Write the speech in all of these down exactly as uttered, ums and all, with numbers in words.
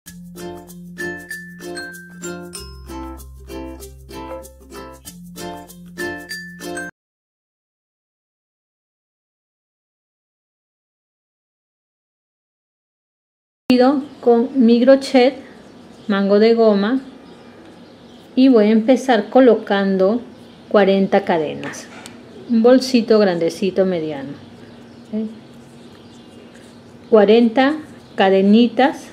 Con mi crochet, mango de goma, y voy a empezar colocando cuarenta cadenas, un bolsito grandecito mediano, ¿okay? cuarenta cadenitas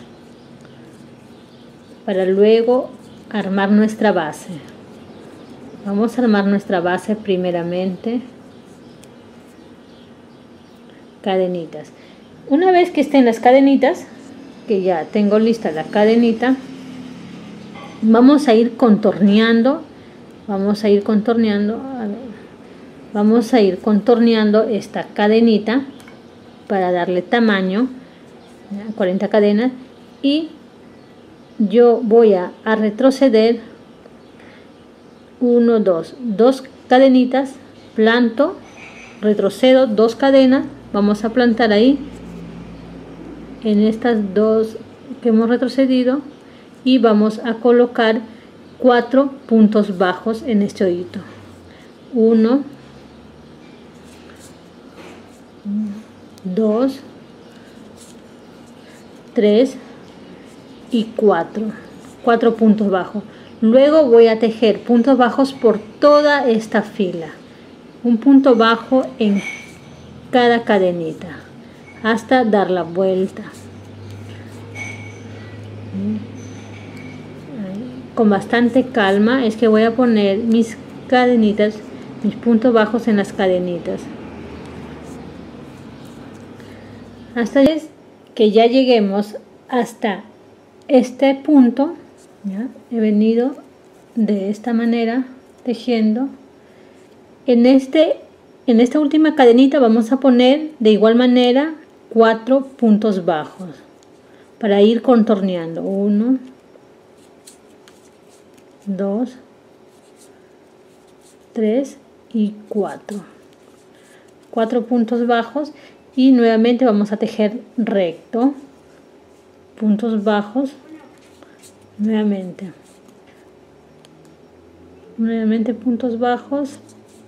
para luego armar nuestra base. Vamos a armar nuestra base primeramente, cadenitas. Una vez que estén las cadenitas, que ya tengo lista la cadenita, vamos a ir contorneando, vamos a ir contorneando, vamos a ir contorneando esta cadenita para darle tamaño, ¿ya? cuarenta cadenas, y yo voy a, a retroceder uno, dos, dos cadenitas, planto, retrocedo dos cadenas, vamos a plantar ahí en estas dos que hemos retrocedido y vamos a colocar cuatro puntos bajos en este hoyito. Uno, dos, tres y cuatro. Cuatro puntos bajos. Luego voy a tejer puntos bajos por toda esta fila. Un punto bajo en cada cadenita, hasta dar la vuelta. Con bastante calma es que voy a poner mis cadenitas, mis puntos bajos en las cadenitas, hasta que ya lleguemos hasta este punto. ¿Ya? He venido de esta manera tejiendo. En este En esta última cadenita vamos a poner de igual manera cuatro puntos bajos para ir contorneando. Uno, dos, tres y cuatro. Cuatro puntos bajos y nuevamente vamos a tejer recto. Puntos bajos. Nuevamente. Nuevamente puntos bajos.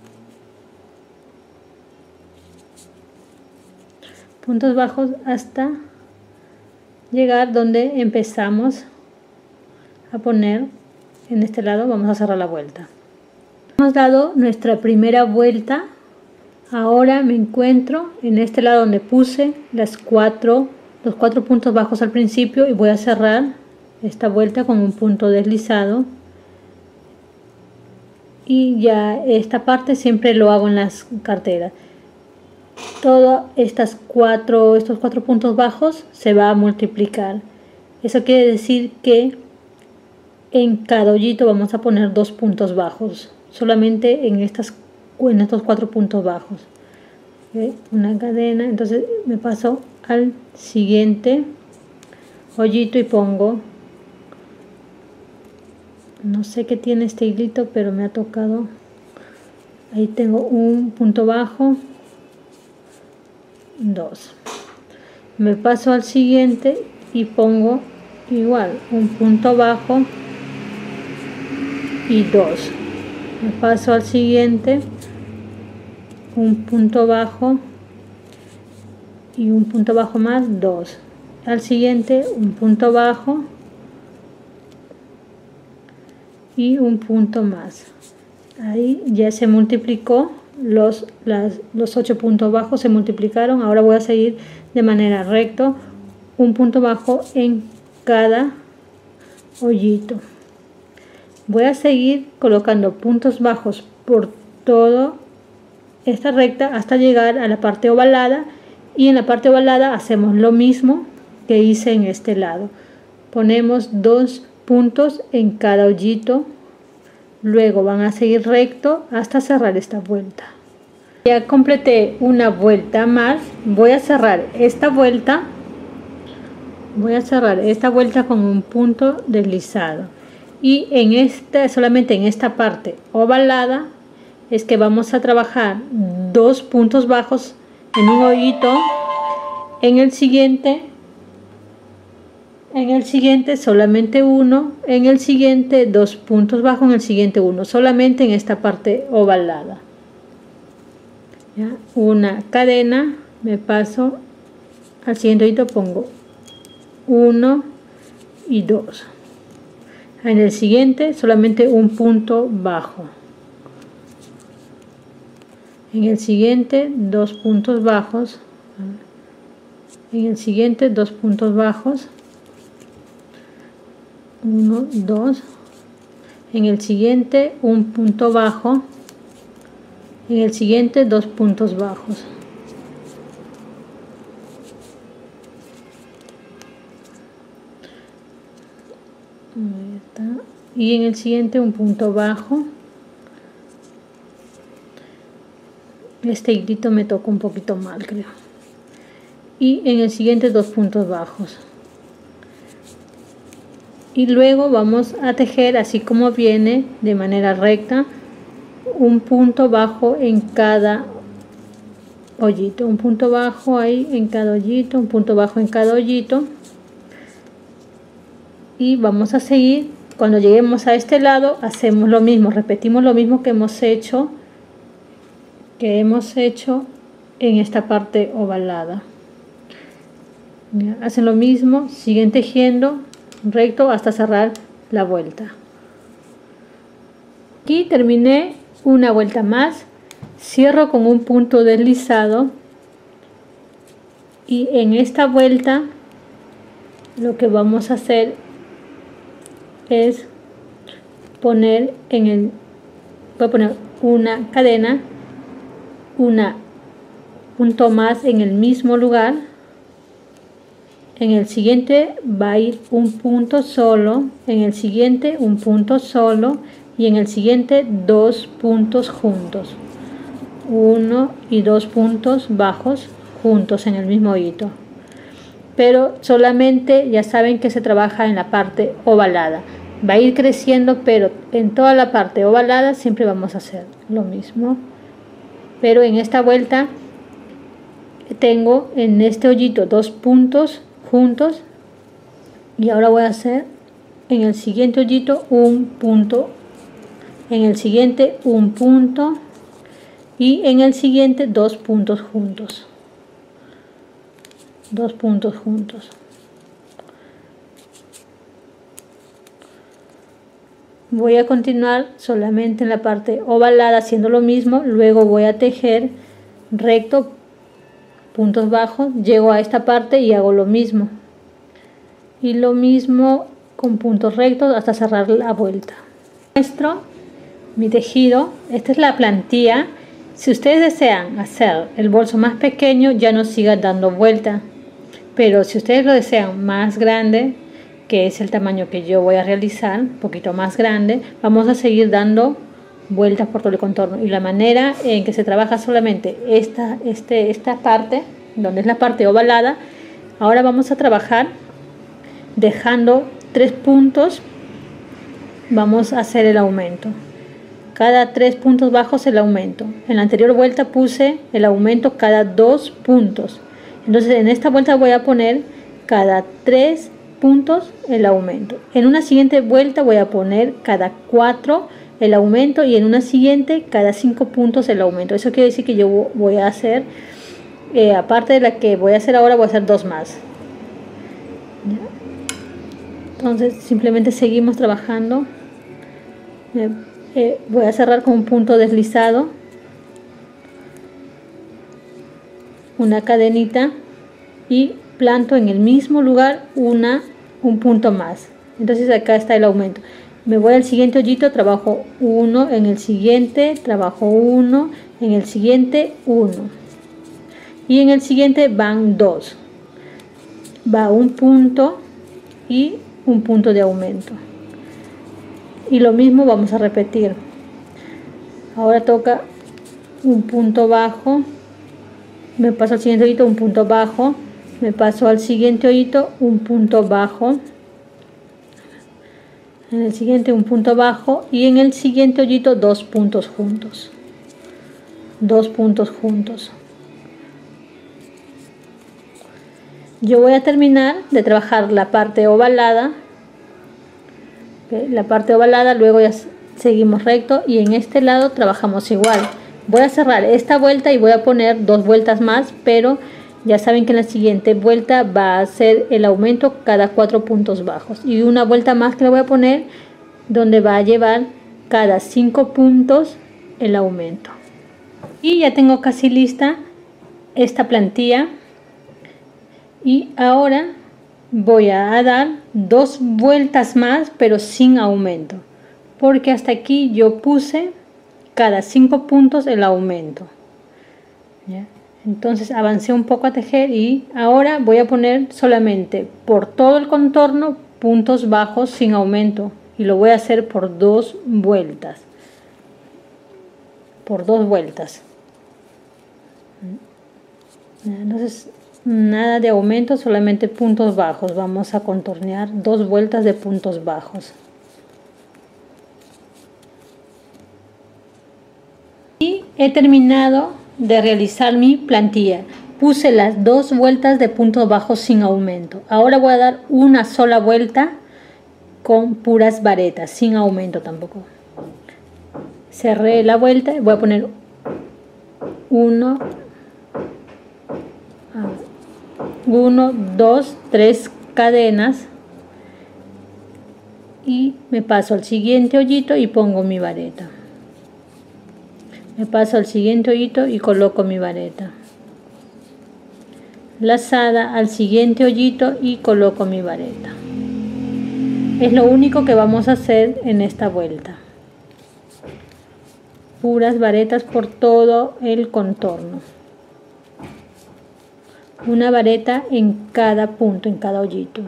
Puntos bajos hasta llegar donde empezamos a poner en este lado. Vamos a cerrar la vuelta. Hemos dado nuestra primera vuelta. Ahora me encuentro en este lado donde puse las cuatro, los cuatro puntos bajos al principio, y voy a cerrar esta vuelta con un punto deslizado. Y ya esta parte siempre lo hago en las carteras. Todos estas cuatro, estos cuatro puntos bajos se va a multiplicar. Eso quiere decir que en cada hoyito vamos a poner dos puntos bajos, solamente en, estas, en estos cuatro puntos bajos. ¿Okay? Una cadena, entonces me paso al siguiente hoyito y pongo, no sé qué tiene este hilito, pero me ha tocado, ahí tengo un punto bajo, dos. Me paso al siguiente y pongo igual un punto bajo y dos. Me paso al siguiente, un punto bajo y un punto bajo más, dos. Al siguiente un punto bajo y un punto más. Ahí ya se multiplicó. Los, las, los ocho puntos bajos se multiplicaron. Ahora voy a seguir de manera recta, un punto bajo en cada hoyito. Voy a seguir colocando puntos bajos por toda esta recta hasta llegar a la parte ovalada, y en la parte ovalada hacemos lo mismo que hice en este lado. Ponemos dos puntos en cada hoyito. Luego van a seguir recto hasta cerrar esta vuelta. Ya completé una vuelta más. Voy a cerrar esta vuelta. Voy a cerrar esta vuelta con un punto deslizado. Y en esta, solamente en esta parte ovalada, es que vamos a trabajar dos puntos bajos en un hoyito. En el siguiente en el siguiente solamente uno, en el siguiente dos puntos bajos, en el siguiente uno, solamente en esta parte ovalada. ¿Ya? Una cadena, me paso al siguiente hito, pongo uno y dos. En el siguiente solamente un punto bajo. En el siguiente dos puntos bajos. En el siguiente dos puntos bajos. uno, dos. En el siguiente un punto bajo. En el siguiente dos puntos bajos. Ahí está. Y en el siguiente un punto bajo. Este hilito me toca un poquito mal, creo. Y en el siguiente dos puntos bajos. Y luego vamos a tejer así como viene, de manera recta, un punto bajo en cada hoyito, un punto bajo ahí en cada hoyito, un punto bajo en cada hoyito. Y vamos a seguir. Cuando lleguemos a este lado hacemos lo mismo, repetimos lo mismo que hemos hecho que hemos hecho en esta parte ovalada. Hacen lo mismo, siguen tejiendo recto hasta cerrar la vuelta. Aquí terminé una vuelta más, cierro con un punto deslizado y en esta vuelta lo que vamos a hacer es poner en el voy a poner una cadena, una punto más en el mismo lugar. En el siguiente va a ir un punto solo, en el siguiente un punto solo y en el siguiente dos puntos juntos, uno y dos puntos bajos juntos en el mismo hito, pero solamente ya saben que se trabaja en la parte ovalada. Va a ir creciendo, pero en toda la parte ovalada siempre vamos a hacer lo mismo. Pero en esta vuelta tengo en este hoyito dos puntos juntos y ahora voy a hacer en el siguiente hoyito un punto, en el siguiente un punto y en el siguiente dos puntos juntos, dos puntos juntos. Voy a continuar solamente en la parte ovalada haciendo lo mismo, luego voy a tejer recto, puntos bajos, llego a esta parte y hago lo mismo y lo mismo con puntos rectos hasta cerrar la vuelta. Muestro mi tejido. Esta es la plantilla. Si ustedes desean hacer el bolso más pequeño, ya no sigan dando vuelta, pero si ustedes lo desean más grande, que es el tamaño que yo voy a realizar, un poquito más grande, vamos a seguir dando vueltas por todo el contorno. Y la manera en que se trabaja solamente esta, este, esta parte, donde es la parte ovalada, ahora vamos a trabajar dejando tres puntos, vamos a hacer el aumento. Cada tres puntos bajos el aumento. En la anterior vuelta puse el aumento cada dos puntos. Entonces en esta vuelta voy a poner cada tres puntos el aumento. En una siguiente vuelta voy a poner cada cuatro el aumento y en una siguiente cada cinco puntos el aumento. Eso quiere decir que yo voy a hacer eh, aparte de la que voy a hacer ahora, voy a hacer dos más. ¿Ya? Entonces simplemente seguimos trabajando. eh, eh, voy a cerrar con un punto deslizado, una cadenita y planto en el mismo lugar una un punto más. Entonces acá está el aumento. Me voy al siguiente hoyito, trabajo uno, en el siguiente trabajo uno, en el siguiente uno y en el siguiente van dos, va un punto y un punto de aumento y lo mismo vamos a repetir. Ahora toca un punto bajo, me paso al siguiente hoyito, un punto bajo, me paso al siguiente hoyito, un punto bajo, en el siguiente un punto bajo y en el siguiente hoyito dos puntos juntos, dos puntos juntos. yo voy a terminar de trabajar la parte ovalada, ¿okay? La parte ovalada, luego ya seguimos recto y en este lado trabajamos igual. Voy a cerrar esta vuelta y voy a poner dos vueltas más, pero ya saben que en la siguiente vuelta va a ser el aumento cada cuatro puntos bajos y una vuelta más que le voy a poner donde va a llevar cada cinco puntos el aumento. Y ya tengo casi lista esta plantilla y ahora voy a dar dos vueltas más pero sin aumento, porque hasta aquí yo puse cada cinco puntos el aumento, ¿ya? Entonces avancé un poco a tejer y ahora voy a poner solamente por todo el contorno puntos bajos sin aumento y lo voy a hacer por dos vueltas, por dos vueltas. Entonces nada de aumento, solamente puntos bajos. Vamos a contornear dos vueltas de puntos bajos. Y he terminado de realizar mi plantilla. Puse las dos vueltas de puntos bajos sin aumento. Ahora voy a dar una sola vuelta con puras varetas, sin aumento tampoco. Cerré la vuelta y voy a poner uno, uno, dos, tres cadenas y me paso al siguiente hoyito y pongo mi vareta. Me paso al siguiente hoyito y coloco mi vareta. Lazada al siguiente hoyito y coloco mi vareta. Es lo único que vamos a hacer en esta vuelta. Puras varetas por todo el contorno. Una vareta en cada punto, en cada hoyito.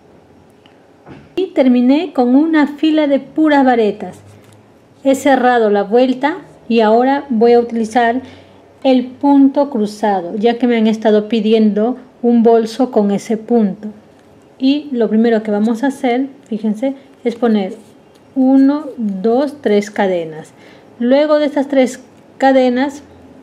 Y terminé con una fila de puras varetas. He cerrado la vuelta y ahora voy a utilizar el punto cruzado, ya que me han estado pidiendo un bolso con ese punto. Y lo primero que vamos a hacer, fíjense, es poner uno, dos, tres cadenas. Luego de estas tres cadenas,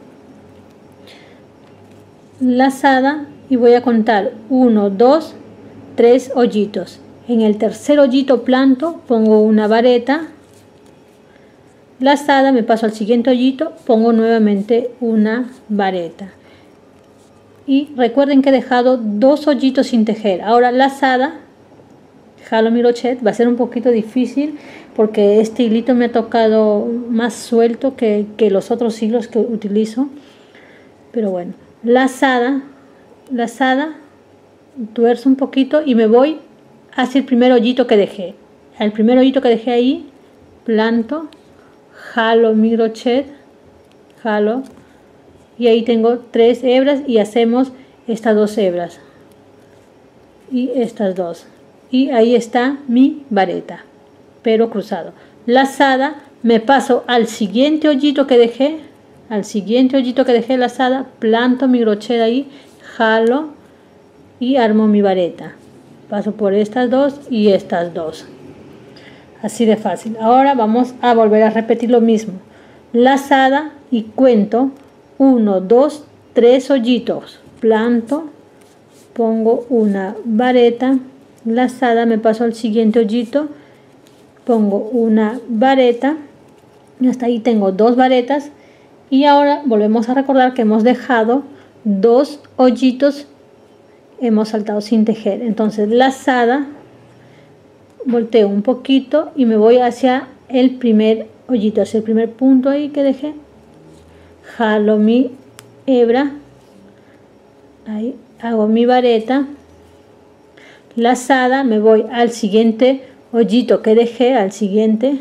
lazada, y voy a contar uno, dos, tres hoyitos. En el tercer hoyito planto, pongo una vareta. Lazada, me paso al siguiente hoyito, pongo nuevamente una vareta. Y recuerden que he dejado dos hoyitos sin tejer. Ahora lazada, jalo mi crochet. Va a ser un poquito difícil porque este hilito me ha tocado más suelto que, que los otros hilos que utilizo. Pero bueno, lazada, lazada, tuerzo un poquito y me voy hacia el primer hoyito que dejé. El primer hoyito que dejé ahí, planto, jalo mi crochet, jalo y ahí tengo tres hebras y hacemos estas dos hebras y estas dos y ahí está mi vareta pero cruzado. Lazada, me paso al siguiente hoyito que dejé, al siguiente hoyito que dejé lazada, planto mi crochet ahí, jalo y armo mi vareta. Paso por estas dos y estas dos. Así de fácil. Ahora vamos a volver a repetir lo mismo. Lazada y cuento uno, dos, tres hoyitos. Planto, pongo una vareta, lazada, me paso al siguiente hoyito, pongo una vareta y hasta ahí tengo dos varetas. Y ahora volvemos a recordar que hemos dejado dos hoyitos, hemos saltado sin tejer. Entonces lazada, volteo un poquito y me voy hacia el primer hoyito, hacia el primer punto ahí que dejé, jalo mi hebra, ahí hago mi vareta, lazada, me voy al siguiente hoyito que dejé, al siguiente,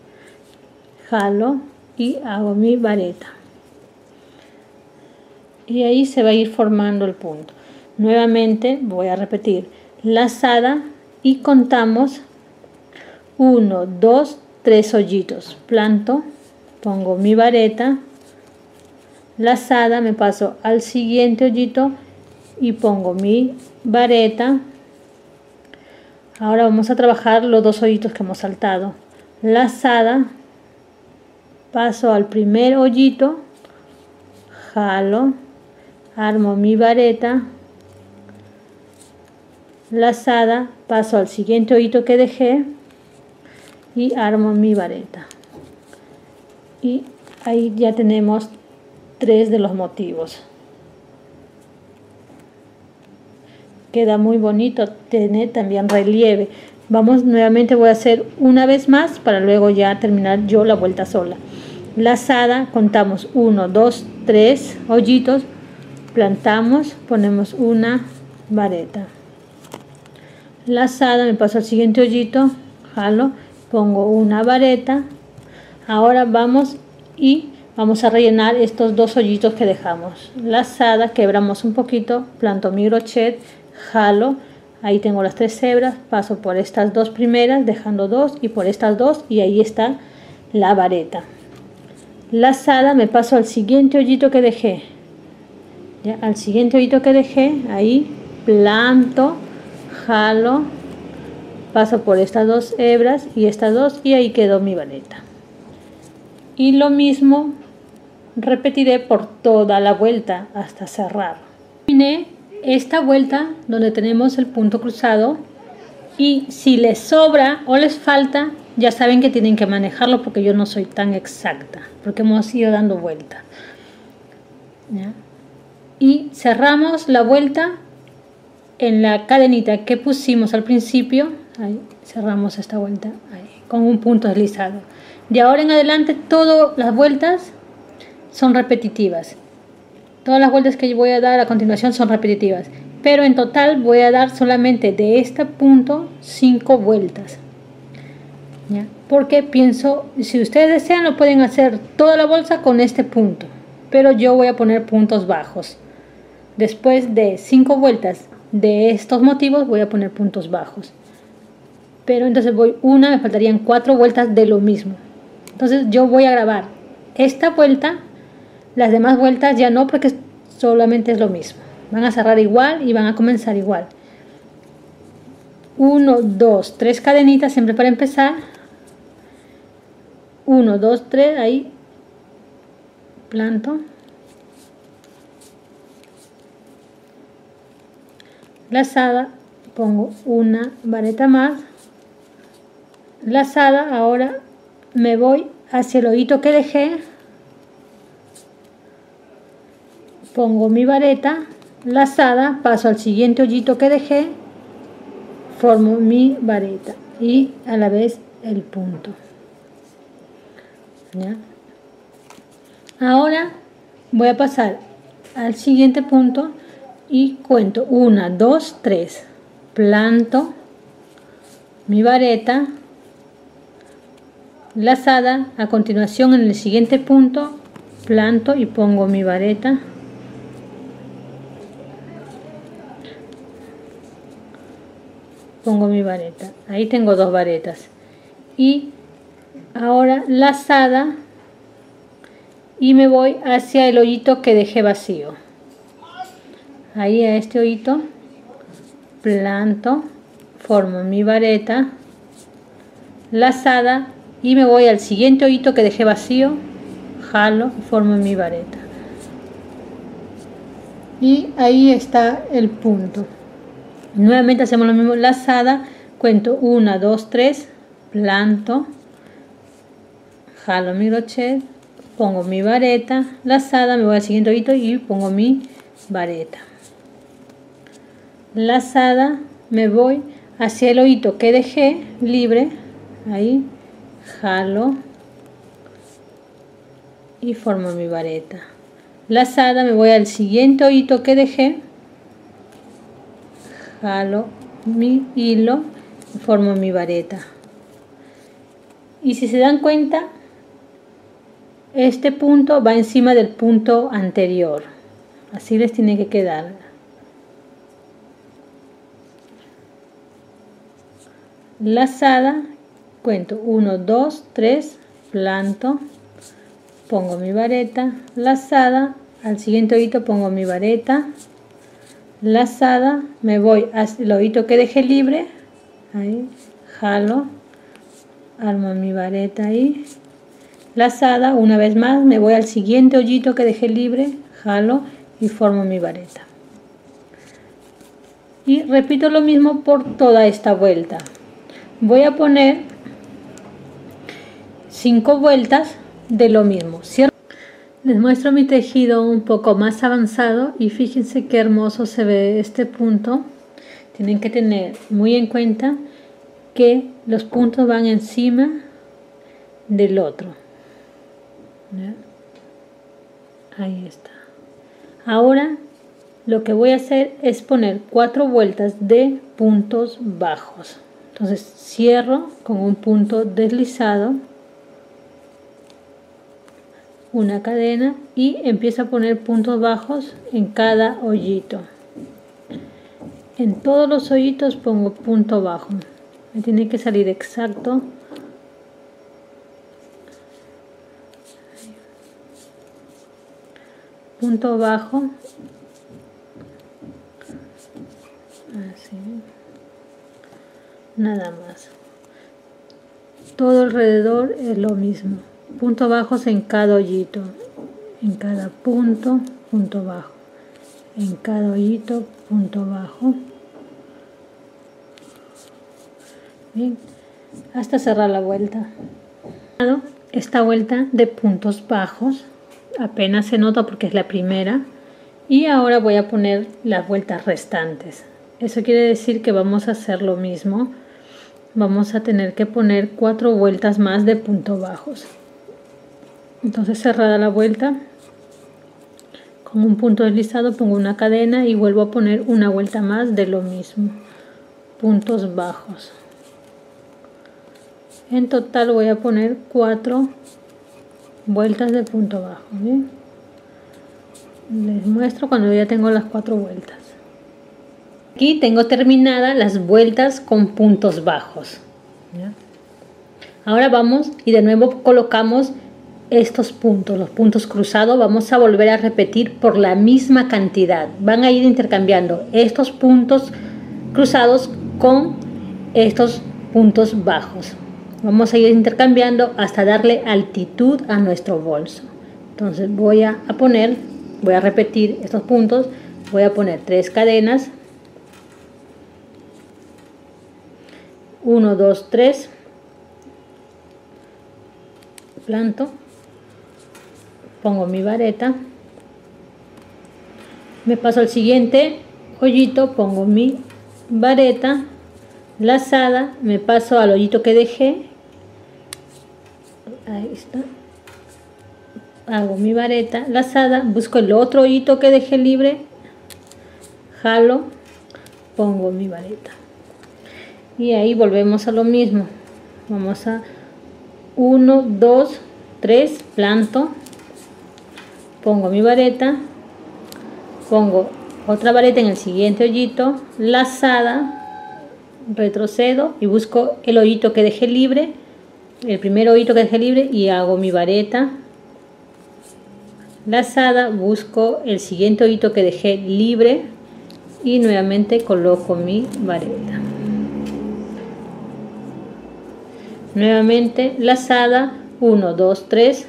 jalo y hago mi vareta y ahí se va a ir formando el punto. Nuevamente voy a repetir lazada y contamos uno, dos, tres hoyitos. Planto, pongo mi vareta, lazada, me paso al siguiente hoyito y pongo mi vareta. Ahora vamos a trabajar los dos hoyitos que hemos saltado. Lazada, paso al primer hoyito, jalo, armo mi vareta, lazada, paso al siguiente hoyito que dejé y armo mi vareta. Y ahí ya tenemos tres de los motivos. Queda muy bonito, tiene también relieve. Vamos, nuevamente voy a hacer una vez más para luego ya terminar yo la vuelta sola. Lazada, contamos uno, dos, tres hoyitos, plantamos, ponemos una vareta. Lazada, me paso al siguiente hoyito, jalo, pongo una vareta. Ahora vamos y vamos a rellenar estos dos hoyitos que dejamos. Lazada, quebramos un poquito, planto mi crochet, jalo, ahí tengo las tres hebras, paso por estas dos primeras dejando dos y por estas dos y ahí está la vareta. Lazada, me paso al siguiente hoyito que dejé, ya, al siguiente hoyito que dejé, ahí planto, jalo, paso por estas dos hebras y estas dos y ahí quedó mi vareta. Y lo mismo repetiré por toda la vuelta hasta cerrar. Terminé esta vuelta donde tenemos el punto cruzado y si les sobra o les falta, ya saben que tienen que manejarlo porque yo no soy tan exacta, porque hemos ido dando vuelta. ¿Ya? Y cerramos la vuelta en la cadenita que pusimos al principio. Ahí cerramos esta vuelta ahí, con un punto deslizado. De ahora en adelante todas las vueltas son repetitivas. Todas las vueltas que yo voy a dar a continuación son repetitivas, pero en total voy a dar solamente de este punto cinco vueltas. ¿Ya? Porque pienso, si ustedes desean lo pueden hacer toda la bolsa con este punto, pero yo voy a poner puntos bajos. Después de cinco vueltas de estos motivos voy a poner puntos bajos, pero entonces voy una, me faltarían cuatro vueltas de lo mismo. Entonces yo voy a grabar esta vuelta, las demás vueltas ya no, porque solamente es lo mismo. Van a cerrar igual y van a comenzar igual. uno, dos, tres cadenitas siempre para empezar. uno, dos, tres, ahí planto. Lazada, pongo una vareta más. Lazada, ahora me voy hacia el hoyito que dejé, pongo mi vareta, lazada, paso al siguiente hoyito que dejé, formo mi vareta y a la vez el punto. ¿Ya? Ahora voy a pasar al siguiente punto y cuento uno, dos, tres, planto mi vareta, lazada, a continuación en el siguiente punto planto y pongo mi vareta, pongo mi vareta, ahí tengo dos varetas y ahora lazada y me voy hacia el hoyito que dejé vacío, ahí a este hoyito planto, formo mi vareta, lazada y me voy al siguiente hoyito que dejé vacío, jalo y formo mi vareta y ahí está el punto. Nuevamente hacemos lo mismo, lazada, cuento uno, dos, tres, planto, jalo mi crochet, pongo mi vareta, lazada, me voy al siguiente hoyito y pongo mi vareta, lazada, me voy hacia el hoyito que dejé libre, ahí jalo y formo mi vareta, lazada, me voy al siguiente hoyito que dejé, jalo mi hilo y formo mi vareta. Y si se dan cuenta, este punto va encima del punto anterior, así les tiene que quedar. Lazada, cuento uno, dos, tres, planto, pongo mi vareta, lazada, al siguiente hoyito pongo mi vareta, lazada, me voy al hoyito que dejé libre, ahí jalo, armo mi vareta ahí, lazada, una vez más me voy al siguiente hoyito que dejé libre, jalo y formo mi vareta. y repito lo mismo por toda esta vuelta. Voy a poner cinco vueltas de lo mismo. Cierro. Les muestro mi tejido un poco más avanzado y fíjense qué hermoso se ve este punto. Tienen que tener muy en cuenta que los puntos van encima del otro. ¿Ya? Ahí está. Ahora lo que voy a hacer es poner cuatro vueltas de puntos bajos. Entonces cierro con un punto deslizado, una cadena y empiezo a poner puntos bajos en cada hoyito. En todos los hoyitos pongo punto bajo. Me tiene que salir exacto. Punto bajo. Así. Nada más. Todo alrededor es lo mismo. Puntos bajos en cada hoyito. En cada punto, punto bajo. En cada hoyito, punto bajo. Bien, hasta cerrar la vuelta. Esta vuelta de puntos bajos apenas se nota porque es la primera, y ahora voy a poner las vueltas restantes. Eso quiere decir que vamos a hacer lo mismo. Vamos a tener que poner cuatro vueltas más de puntos bajos. Entonces, cerrada la vuelta, con un punto deslizado pongo una cadena y vuelvo a poner una vuelta más de lo mismo, puntos bajos. En total voy a poner cuatro vueltas de punto bajo. ¿Bien? Les muestro cuando ya tengo las cuatro vueltas. Aquí tengo terminadas las vueltas con puntos bajos. ¿Ya? Ahora vamos y de nuevo colocamos estos puntos, los puntos cruzados. Vamos a volver a repetir por la misma cantidad. Van a ir intercambiando estos puntos cruzados con estos puntos bajos. Vamos a ir intercambiando hasta darle altitud a nuestro bolso. Entonces voy a poner, voy a repetir estos puntos. Voy a poner tres cadenas. uno, dos, tres. Planto. Pongo mi vareta. Me paso al siguiente hoyito, pongo mi vareta lazada, me paso al hoyito que dejé. Ahí está. Hago mi vareta lazada, busco el otro hoyito que dejé libre, jalo, pongo mi vareta. Y ahí volvemos a lo mismo. Vamos a uno, dos, tres, planto, pongo mi vareta, pongo otra vareta en el siguiente hoyito, lazada, retrocedo y busco el hoyito que dejé libre, el primer hoyito que dejé libre, y hago mi vareta lazada, busco el siguiente hoyito que dejé libre y nuevamente coloco mi vareta. Nuevamente lazada, uno, dos, tres,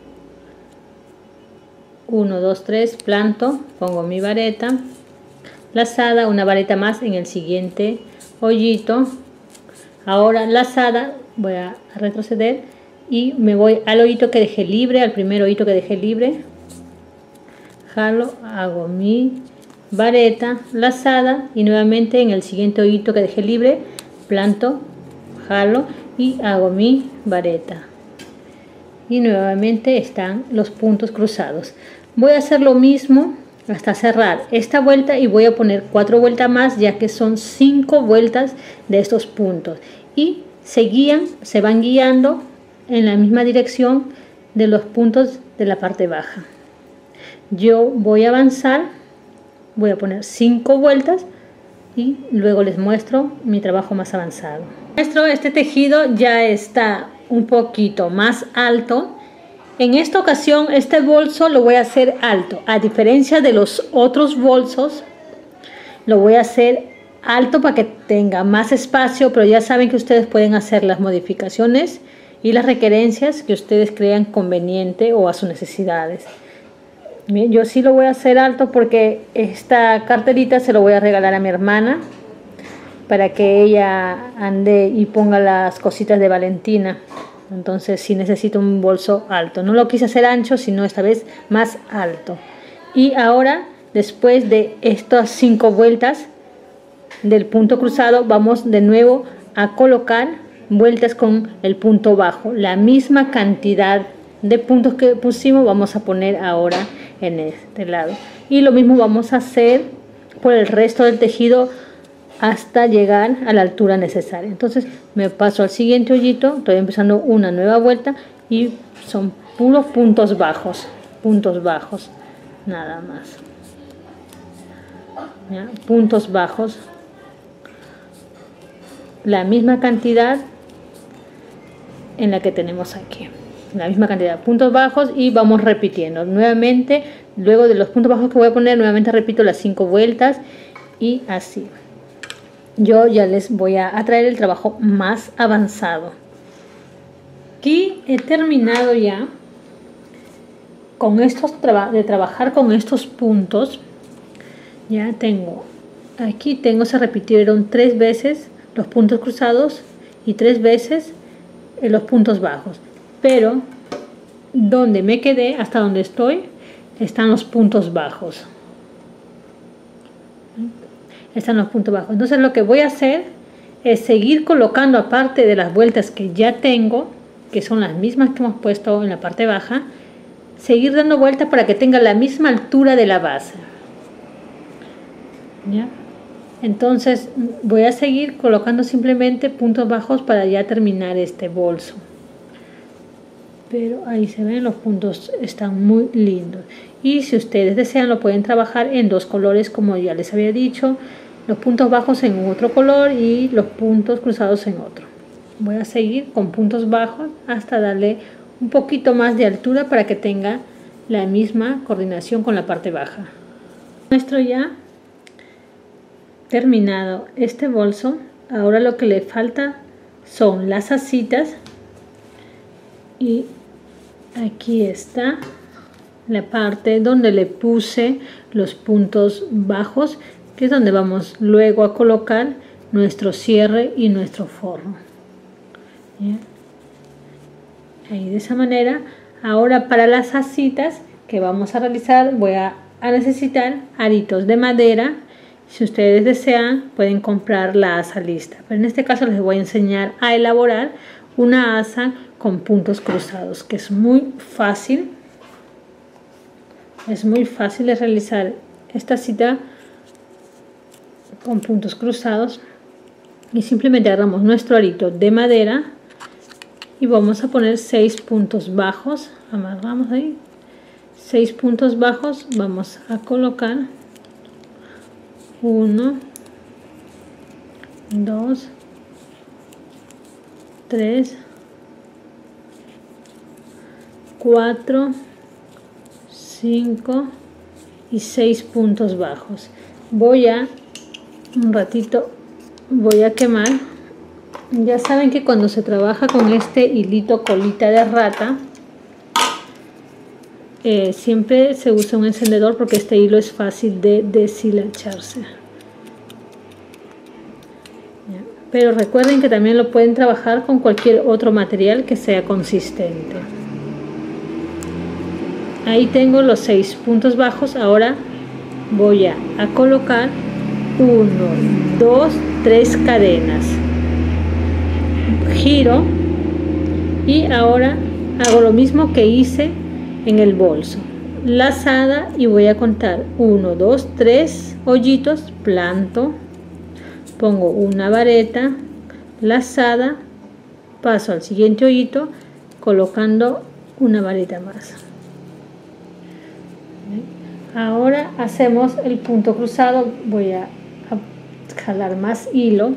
uno, dos, tres, planto, pongo mi vareta lazada, una vareta más en el siguiente hoyito. Ahora lazada, voy a retroceder y me voy al hoyito que dejé libre, al primer hoyito que dejé libre, jalo, hago mi vareta lazada y nuevamente en el siguiente hoyito que dejé libre, planto, jalo y hago mi vareta. Y nuevamente están los puntos cruzados. Voy a hacer lo mismo hasta cerrar esta vuelta y voy a poner cuatro vueltas más, ya que son cinco vueltas de estos puntos y se guían, se van guiando en la misma dirección de los puntos de la parte baja. Yo voy a avanzar, voy a poner cinco vueltas y luego les muestro mi trabajo más avanzado. Nuestro este tejido ya está un poquito más alto. En esta ocasión este bolso lo voy a hacer alto, a diferencia de los otros bolsos lo voy a hacer alto para que tenga más espacio, pero ya saben que ustedes pueden hacer las modificaciones y las requerencias que ustedes crean conveniente o a sus necesidades. Bien, yo sí lo voy a hacer alto porque esta carterita se lo voy a regalar a mi hermana para que ella ande y ponga las cositas de Valentina. Entonces sí necesito un bolso alto. No lo quise hacer ancho, sino esta vez más alto. Y ahora, después de estas cinco vueltas del punto cruzado, vamos de nuevo a colocar vueltas con el punto bajo. La misma cantidad de puntos que pusimos vamos a poner ahora en este lado. Y lo mismo vamos a hacer por el resto del tejido hasta llegar a la altura necesaria. Entonces me paso al siguiente hoyito, estoy empezando una nueva vuelta y son puros puntos bajos, puntos bajos, nada más. ¿Ya? Puntos bajos, la misma cantidad en la que tenemos aquí, la misma cantidad de puntos bajos, y vamos repitiendo nuevamente. Luego de los puntos bajos que voy a poner, nuevamente repito las cinco vueltas y así. Yo ya les voy a traer el trabajo más avanzado. Aquí he terminado ya con estos de trabajar con estos puntos. Ya tengo, aquí tengo, se repitieron tres veces los puntos cruzados y tres veces los puntos bajos, pero donde me quedé, hasta donde estoy, están los puntos bajos. Están los puntos bajos. Entonces lo que voy a hacer es seguir colocando, aparte de las vueltas que ya tengo, que son las mismas que hemos puesto en la parte baja, seguir dando vueltas para que tenga la misma altura de la base. ¿Ya? Entonces voy a seguir colocando simplemente puntos bajos para ya terminar este bolso. Pero ahí se ven, los puntos están muy lindos. Y si ustedes desean, lo pueden trabajar en dos colores, como ya les había dicho. Los puntos bajos en otro color y los puntos cruzados en otro. Voy a seguir con puntos bajos hasta darle un poquito más de altura para que tenga la misma coordinación con la parte baja. Nuestro ya terminado este bolso. Ahora lo que le falta son las asitas, y aquí está la parte donde le puse los puntos bajos, que es donde vamos luego a colocar nuestro cierre y nuestro forro. ¿Bien? Ahí de esa manera. Ahora para las asitas que vamos a realizar voy a, a necesitar aritos de madera. Si ustedes desean, pueden comprar la asa lista, pero en este caso les voy a enseñar a elaborar una asa con puntos cruzados, que es muy fácil. Es muy fácil de realizar esta asita con puntos cruzados, y simplemente agarramos nuestro arito de madera y vamos a poner seis puntos bajos. Amarramos ahí seis puntos bajos, vamos a colocar uno, dos, tres, cuatro, cinco y seis puntos bajos. Voy a un ratito voy a quemar. Ya saben que cuando se trabaja con este hilito colita de rata, eh, siempre se usa un encendedor porque este hilo es fácil de deshilacharse. Pero recuerden que también lo pueden trabajar con cualquier otro material que sea consistente. Ahí tengo los seis puntos bajos. Ahora voy a, a colocar uno, dos, tres cadenas. Giro y ahora hago lo mismo que hice en el bolso. Lazada, y voy a contar uno, dos, tres hoyitos, planto, pongo una vareta, lazada, paso al siguiente hoyito colocando una vareta más. Ahora hacemos el punto cruzado. Voy a, a jalar más hilo.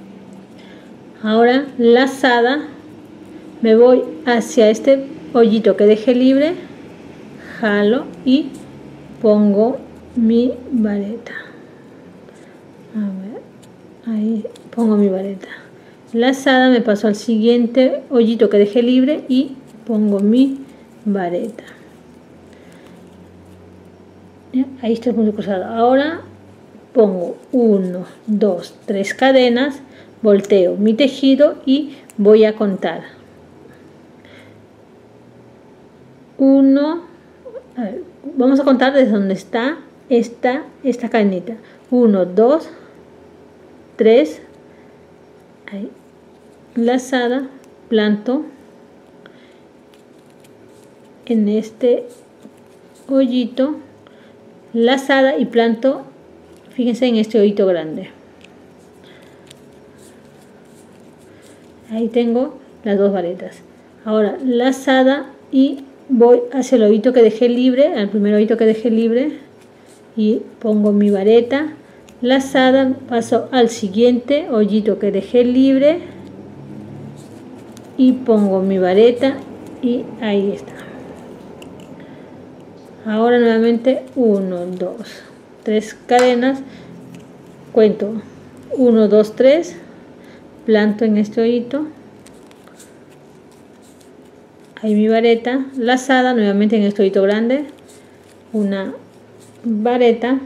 Ahora lazada, me voy hacia este hoyito que dejé libre, jalo y pongo mi vareta. A ver, ahí pongo mi vareta. Lazada, me paso al siguiente hoyito que dejé libre y pongo mi vareta. ¿Ya? Ahí está el punto cruzado. Ahora pongo uno, dos, tres cadenas, volteo mi tejido y voy a contar. uno, a ver, vamos a contar desde donde está esta, esta cadenita. uno, dos, tres, ahí, lazada, planto en este hoyito, lazada y planto, fíjense en este hoyito grande. Ahí tengo las dos varetas. Ahora lazada y voy hacia el hoyito que dejé libre, al primer hoyito que dejé libre, y pongo mi vareta lazada, paso al siguiente hoyito que dejé libre y pongo mi vareta y ahí está. Ahora nuevamente uno, dos, tres cadenas, cuento uno, dos, tres, planto en este hoyito, ahí mi vareta lazada, nuevamente en este hoyito grande, una vareta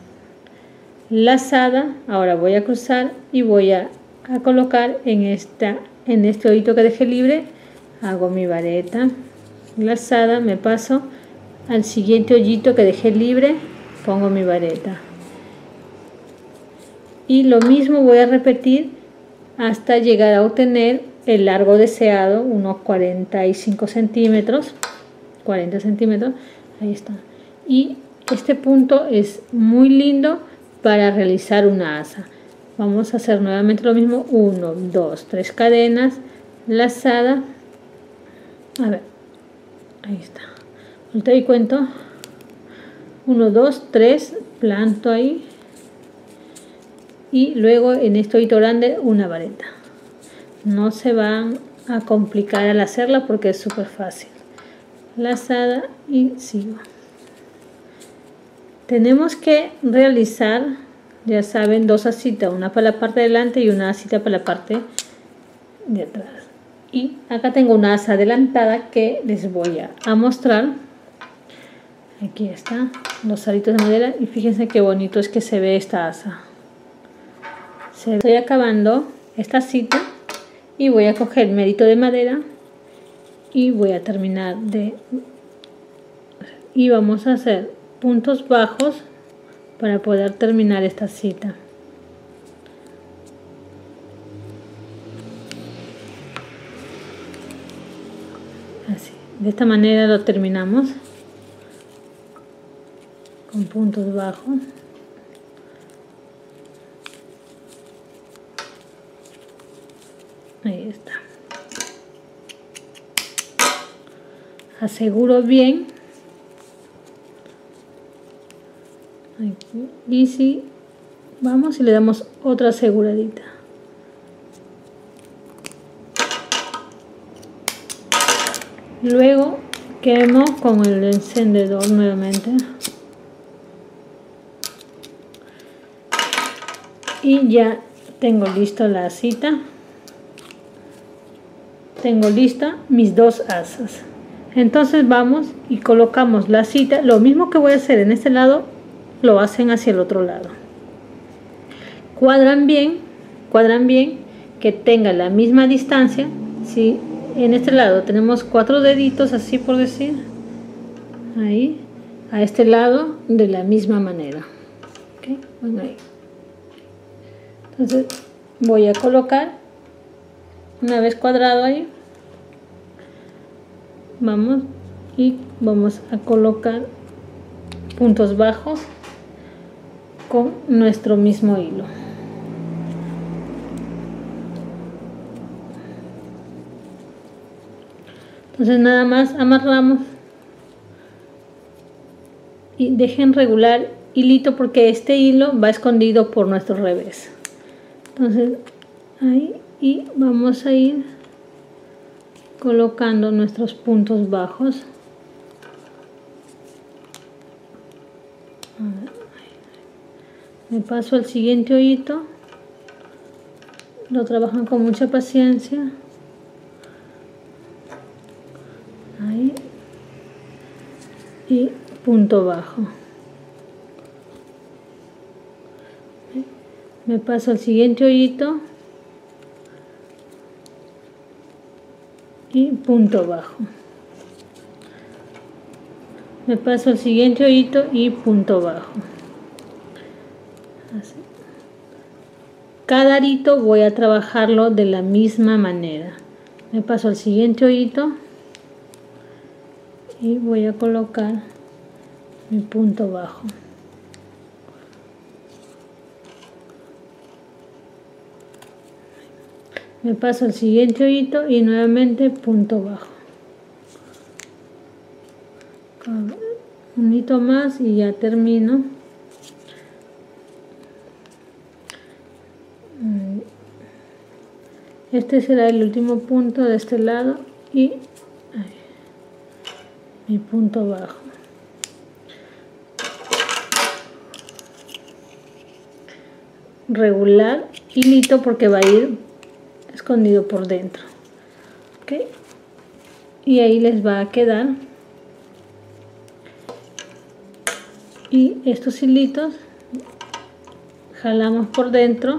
lazada. Ahora voy a cruzar y voy a, a colocar en esta en este hoyito que dejé libre, hago mi vareta lazada, me paso al siguiente hoyito que dejé libre, pongo mi vareta y lo mismo voy a repetir hasta llegar a obtener el largo deseado, unos cuarenta y cinco centímetros, cuarenta centímetros, ahí está. Y este punto es muy lindo para realizar una asa. Vamos a hacer nuevamente lo mismo, uno, dos, tres cadenas, lazada, a ver, ahí está, volteo y cuento, uno, dos, tres, planto ahí, y luego en este hoyito grande una vareta. No se van a complicar al hacerla porque es súper fácil. Lazada y sigo. Tenemos que realizar, ya saben, dos asitas, una para la parte de delante y una asita para la parte de atrás. Y acá tengo una asa adelantada que les voy a, a mostrar. Aquí está, los aritos de madera y fíjense qué bonito es que se ve esta asa. Se estoy acabando esta cita y voy a coger el medito de madera y voy a terminar de, y vamos a hacer puntos bajos para poder terminar esta cita. Así, de esta manera lo terminamos con puntos bajos. Ahí está. Aseguro bien. Aquí. Y si vamos y le damos otra aseguradita. Luego quemo con el encendedor nuevamente. Y ya tengo listo la asita. Tengo lista mis dos asas. Entonces vamos y colocamos la asita. Lo mismo que voy a hacer en este lado, lo hacen hacia el otro lado. Cuadran bien, cuadran bien que tenga la misma distancia. Si en este lado tenemos cuatro deditos, así por decir, ahí, a este lado de la misma manera. ¿Okay? Bueno, ahí. Entonces voy a colocar, una vez cuadrado ahí, vamos y vamos a colocar puntos bajos con nuestro mismo hilo. Entonces nada más amarramos y dejen regular hilito porque este hilo va escondido por nuestro revés. Entonces ahí, y vamos a ir colocando nuestros puntos bajos. Me paso al siguiente hoyito, lo trabajan con mucha paciencia. Ahí, y punto bajo. me paso al siguiente hoyito y punto bajo, me paso al siguiente hoyito y punto bajo. Así. Cada arito voy a trabajarlo de la misma manera. Me paso al siguiente hoyito y voy a colocar mi punto bajo. Me paso al siguiente hoyito y nuevamente punto bajo. Un hito más y ya termino. Este será el último punto de este lado y ahí, mi punto bajo. Regular hilito porque va a ir escondido por dentro. ¿Okay? Y ahí les va a quedar. Y estos hilitos jalamos por dentro,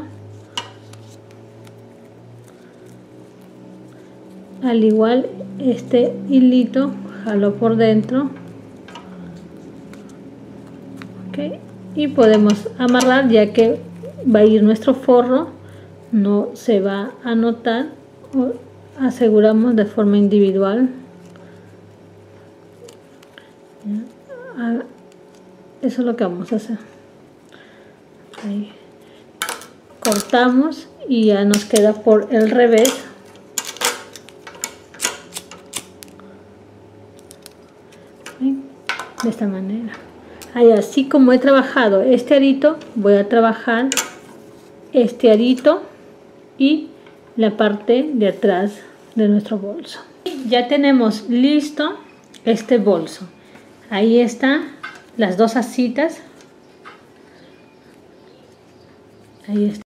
al igual este hilito jalo por dentro. ¿Okay? Y podemos amarrar, ya que va a ir nuestro forro, no se va a notar, aseguramos de forma individual. Eso es lo que vamos a hacer. Ahí. Cortamos y ya nos queda por el revés. ¿Sí? De esta manera. Ahí, así como he trabajado este arito, voy a trabajar este arito y la parte de atrás de nuestro bolso. Ya tenemos listo este bolso. Ahí están las dos asitas. Ahí está.